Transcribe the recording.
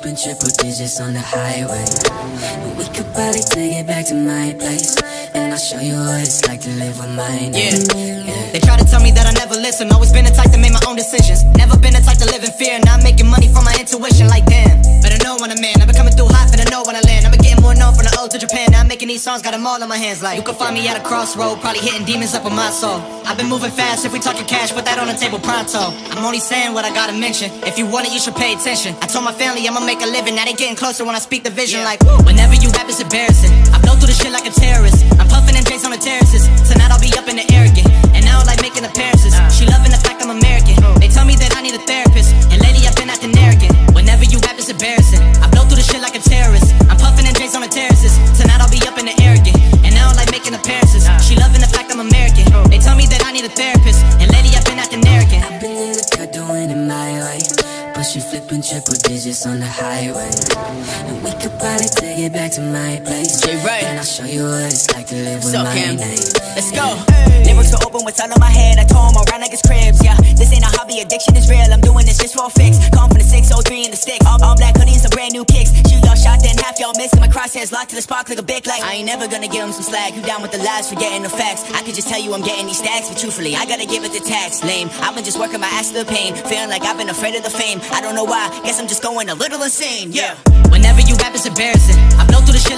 flipping triple digits on the highway. And we could probably take it back to my place, and I'll show you what it's like to live with my name. They try to tell me that I never listen. Always been the type to make my own decisions. Never been the type to live in fear. Not making money from my intuition. Like damn, better know when I'm in. I've been coming through hot, finna know when I land. I've been getting more known from the old to Japan. Now I'm making these songs, got them all in my hands. Like you can find me at a crossroad, probably hitting demons up with my soul. I've been moving fast. If we talking cash, put that on the table pronto. I'm only saying what I gotta mention. If you want it, you should pay attention. I told my family I'ma make a living. Now they getting closer when I speak the vision. Like whenever you rap, it's embarrassing. I blow through the shit like a terrorist. I'm puffing and Jace on the terraces. Tonight I'll be up in the air again, and now I like making appearances. She loving the fact I'm American. They tell me that I need a therapist, and lately I've been acting arrogant. Whenever you rap, it's embarrassing. I blow through the shit like a terrorist. I'm puffing and Jace on the terraces. Tonight I'll be up in the air again, and now I like making appearances. She loving the fact I'm American. They tell me that I need a therapist, and lately I've been acting arrogant. I've been in the cut doing it my way, pushing flipping triple digits on the highway. And we could probably take it back to my place, and I'll show you what it's like to live with my name. Let's go. Lyrics are open, what's all on my head. I told him around like it's cribs, yeah. This ain't a hobby, addiction is real. I'm doing this just for a fix. Come from the 603 in the stick. All black hoodies and brand new kicks. Shoot y'all shot, then half y'all miss. My crosshairs locked to the spark like a big light. I ain't never gonna give him some slack. You down with the lies, forgetting the facts. I could just tell you I'm getting these stacks, but truthfully, I gotta give it the tax. Lame, I've been just working my ass to the pain. Feeling like I've been afraid of the fame. I don't know why, guess I'm just going a little insane, yeah. Whenever you rap, it's embarrassing. I blow through the shit